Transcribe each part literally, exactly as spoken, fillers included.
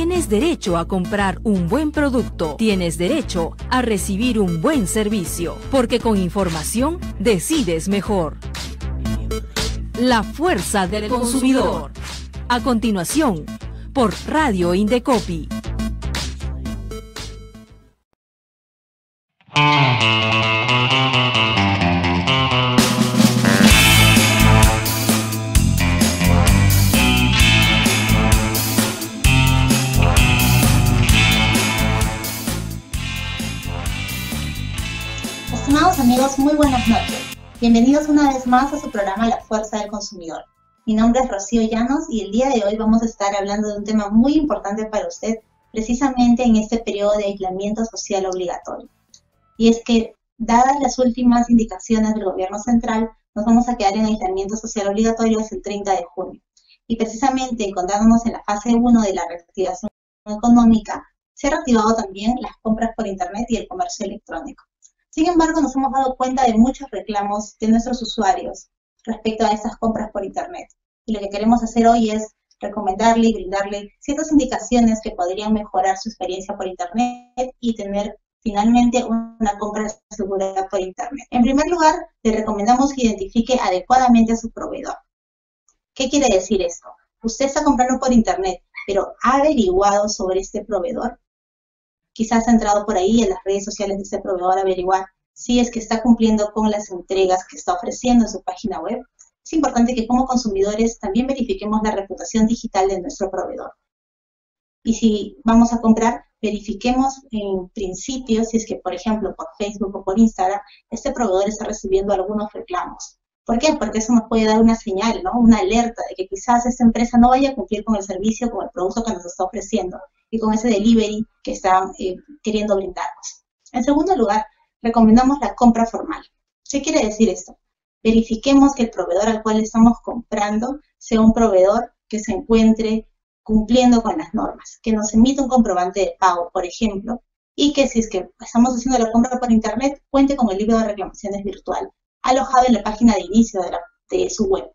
Tienes derecho a comprar un buen producto. Tienes derecho a recibir un buen servicio. Porque con información decides mejor. La fuerza del consumidor. A continuación, por Radio Indecopi. Estimados amigos, muy buenas noches. Bienvenidos una vez más a su programa La Fuerza del Consumidor. Mi nombre es Rocío Llanos y el día de hoy vamos a estar hablando de un tema muy importante para usted, precisamente en este periodo de aislamiento social obligatorio. Y es que, dadas las últimas indicaciones del gobierno central, nos vamos a quedar en aislamiento social obligatorio hasta el treinta de junio. Y precisamente encontrándonos en la fase uno de la reactivación económica, se han reactivado también las compras por internet y el comercio electrónico. Sin embargo, nos hemos dado cuenta de muchos reclamos de nuestros usuarios respecto a estas compras por internet. Y lo que queremos hacer hoy es recomendarle y brindarle ciertas indicaciones que podrían mejorar su experiencia por internet y tener finalmente una compra segura por internet. En primer lugar, le recomendamos que identifique adecuadamente a su proveedor. ¿Qué quiere decir esto? Usted está comprando por internet, pero ¿ha averiguado sobre este proveedor? Quizás ha entrado por ahí en las redes sociales de este proveedor a averiguar si es que está cumpliendo con las entregas que está ofreciendo en su página web. Es importante que como consumidores también verifiquemos la reputación digital de nuestro proveedor. Y si vamos a comprar, verifiquemos en principio si es que, por ejemplo, por Facebook o por Instagram, este proveedor está recibiendo algunos reclamos. ¿Por qué? Porque eso nos puede dar una señal, ¿no? Una alerta de que quizás esta empresa no vaya a cumplir con el servicio, con el producto que nos está ofreciendo y con ese delivery que está eh, queriendo brindarnos. En segundo lugar, recomendamos la compra formal. ¿Qué quiere decir esto? Verifiquemos que el proveedor al cual estamos comprando sea un proveedor que se encuentre cumpliendo con las normas, que nos emita un comprobante de pago, por ejemplo, y que si es que estamos haciendo la compra por internet, cuente con el libro de reclamaciones virtual, alojado en la página de inicio de, la, de su web.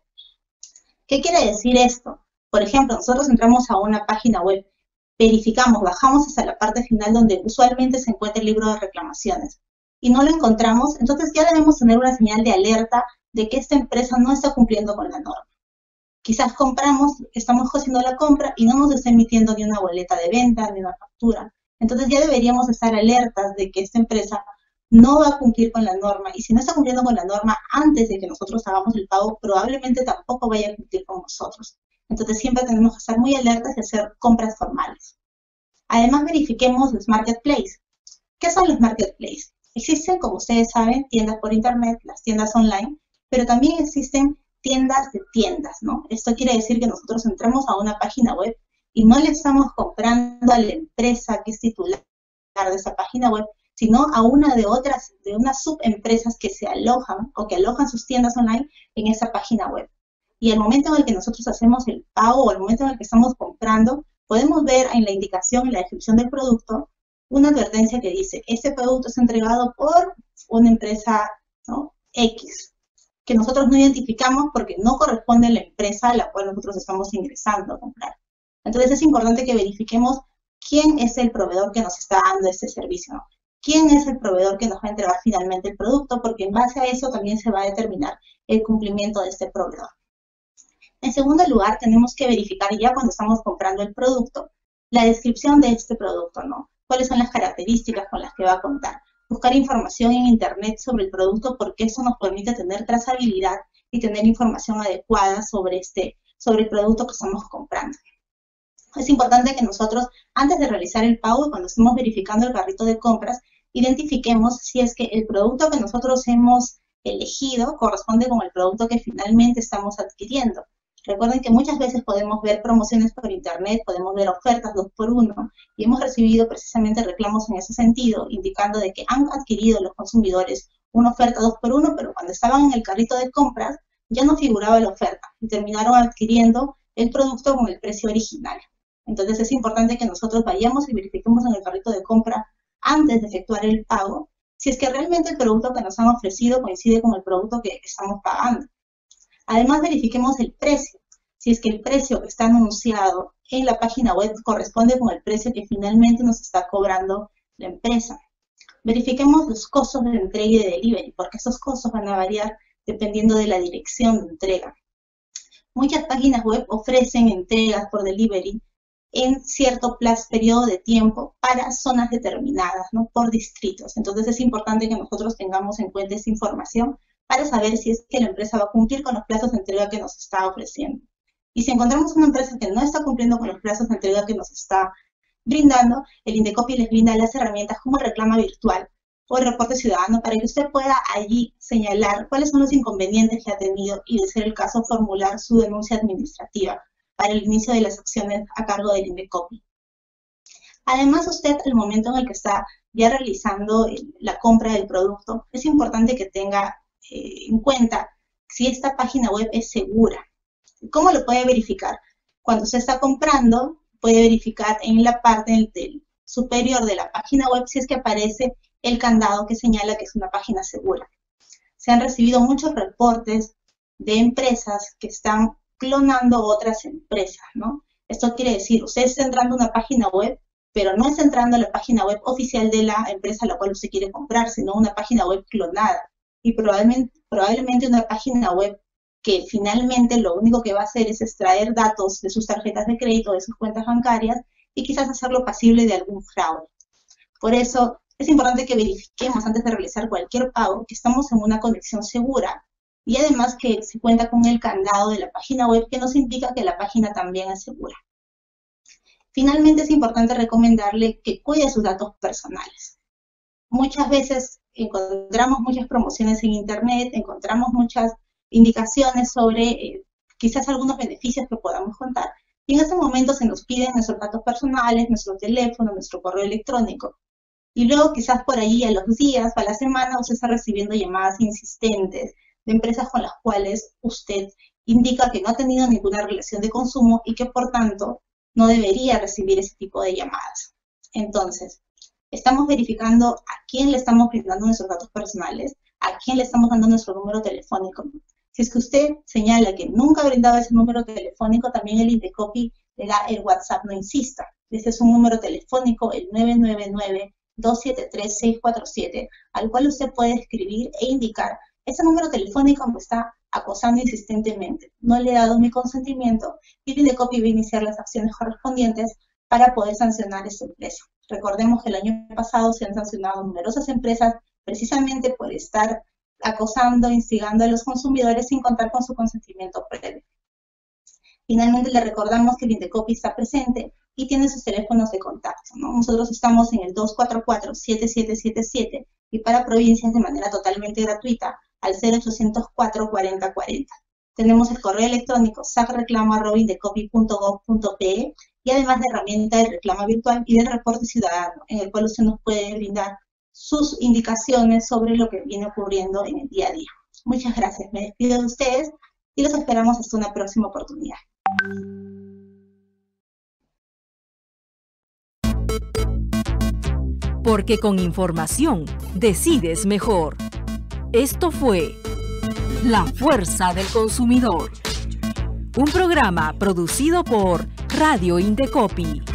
¿Qué quiere decir esto? Por ejemplo, nosotros entramos a una página web, verificamos, bajamos hasta la parte final donde usualmente se encuentra el libro de reclamaciones y no lo encontramos, entonces ya debemos tener una señal de alerta de que esta empresa no está cumpliendo con la norma. Quizás compramos, estamos haciendo la compra y no nos está emitiendo ni una boleta de venta, ni una factura. Entonces ya deberíamos estar alertas de que esta empresa no va a cumplir con la norma, y si no está cumpliendo con la norma antes de que nosotros hagamos el pago, probablemente tampoco vaya a cumplir con nosotros. Entonces siempre tenemos que estar muy alertas y hacer compras formales. Además, verifiquemos los marketplaces. ¿Qué son los marketplaces? Existen, como ustedes saben, tiendas por internet, las tiendas online, pero también existen tiendas de tiendas, ¿no? Esto quiere decir que nosotros entramos a una página web y no le estamos comprando a la empresa que es titular de esa página web, sino a una de otras, de unas subempresas que se alojan o que alojan sus tiendas online en esa página web. Y al momento en el que nosotros hacemos el pago o al momento en el que estamos comprando, podemos ver en la indicación, en la descripción del producto, una advertencia que dice, este producto es entregado por una empresa, ¿no?, X, que nosotros no identificamos porque no corresponde a la empresa a la cual nosotros estamos ingresando a comprar. Entonces es importante que verifiquemos quién es el proveedor que nos está dando este servicio, ¿no? ¿Quién es el proveedor que nos va a entregar finalmente el producto? Porque en base a eso también se va a determinar el cumplimiento de este proveedor. En segundo lugar, tenemos que verificar ya cuando estamos comprando el producto, la descripción de este producto, ¿no? ¿Cuáles son las características con las que va a contar? Buscar información en internet sobre el producto porque eso nos permite tener trazabilidad y tener información adecuada sobre, este, sobre el producto que estamos comprando. Es importante que nosotros, antes de realizar el pago, cuando estemos verificando el carrito de compras, identifiquemos si es que el producto que nosotros hemos elegido corresponde con el producto que finalmente estamos adquiriendo. Recuerden que muchas veces podemos ver promociones por internet, podemos ver ofertas dos por uno, y hemos recibido precisamente reclamos en ese sentido, indicando de que han adquirido los consumidores una oferta dos por uno, pero cuando estaban en el carrito de compras ya no figuraba la oferta y terminaron adquiriendo el producto con el precio original. Entonces es importante que nosotros vayamos y verifiquemos en el carrito de compra antes de efectuar el pago si es que realmente el producto que nos han ofrecido coincide con el producto que estamos pagando. Además, verifiquemos el precio. si es que el precio que está anunciado en la página web corresponde con el precio que finalmente nos está cobrando la empresa. Verifiquemos los costos de entrega y de delivery, porque esos costos van a variar dependiendo de la dirección de entrega. Muchas páginas web ofrecen entregas por delivery en cierto plazo, periodo de tiempo para zonas determinadas, ¿no? Por distritos. Entonces es importante que nosotros tengamos en cuenta esta información para saber si es que la empresa va a cumplir con los plazos de entrega que nos está ofreciendo. Y si encontramos una empresa que no está cumpliendo con los plazos de entrega que nos está brindando, el Indecopy les brinda las herramientas como reclama virtual o el reporte ciudadano para que usted pueda allí señalar cuáles son los inconvenientes que ha tenido y, de ser el caso, formular su denuncia administrativa para el inicio de las acciones a cargo del Indecopy. Además, usted, al momento en el que está ya realizando la compra del producto, es importante que tenga eh, en cuenta si esta página web es segura. ¿Cómo lo puede verificar? Cuando se está comprando, puede verificar en la parte del, del superior de la página web si es que aparece el candado que señala que es una página segura. Se han recibido muchos reportes de empresas que están clonando otras empresas, ¿no? Esto quiere decir, usted está entrando a una página web, pero no está entrando a la página web oficial de la empresa a la cual usted quiere comprar, sino una página web clonada. Y probablemente, probablemente una página web que finalmente lo único que va a hacer es extraer datos de sus tarjetas de crédito, de sus cuentas bancarias, y quizás hacerlo pasible de algún fraude. Por eso, es importante que verifiquemos antes de realizar cualquier pago que estamos en una conexión segura y además que se cuenta con el candado de la página web que nos indica que la página también es segura. Finalmente, es importante recomendarle que cuide sus datos personales. Muchas veces encontramos muchas promociones en internet, encontramos muchas indicaciones sobre eh, quizás algunos beneficios que podamos contar y en ese momento se nos piden nuestros datos personales, nuestro teléfono, nuestro correo electrónico. Y luego quizás por allí a los días o a la semana usted está recibiendo llamadas insistentes de empresas con las cuales usted indica que no ha tenido ninguna relación de consumo y que por tanto no debería recibir ese tipo de llamadas. Entonces, estamos verificando a quién le estamos brindando nuestros datos personales, a quién le estamos dando nuestro número telefónico. Si es que usted señala que nunca ha brindado ese número telefónico, también el Indecopy le da el WhatsApp, no insista. Este es un número telefónico, el nueve nueve nueve, dos siete tres, seis cuatro siete, al cual usted puede escribir e indicar: ese número telefónico me está acosando insistentemente, no le he dado mi consentimiento, y el Indecopy va a iniciar las acciones correspondientes para poder sancionar a esta empresa. Recordemos que el año pasado se han sancionado numerosas empresas precisamente por estar acosando, instigando a los consumidores sin contar con su consentimiento previo. Finalmente, le recordamos que el Indecopy está presente y tiene sus teléfonos de contacto, ¿no? Nosotros estamos en el dos cuatro cuatro, siete siete siete siete y para provincias de manera totalmente gratuita al cero ochocientos cuatro, cuarenta cuarenta. Tenemos el correo electrónico sacreclamo arroba indecopy punto gob punto pe y además de herramienta de reclamo virtual y del reporte ciudadano, en el cual usted nos puede brindar sus indicaciones sobre lo que viene ocurriendo en el día a día. Muchas gracias, me despido de ustedes y los esperamos hasta una próxima oportunidad. Porque con información decides mejor. Esto fue La Fuerza del Consumidor, un programa producido por Radio Indecopy.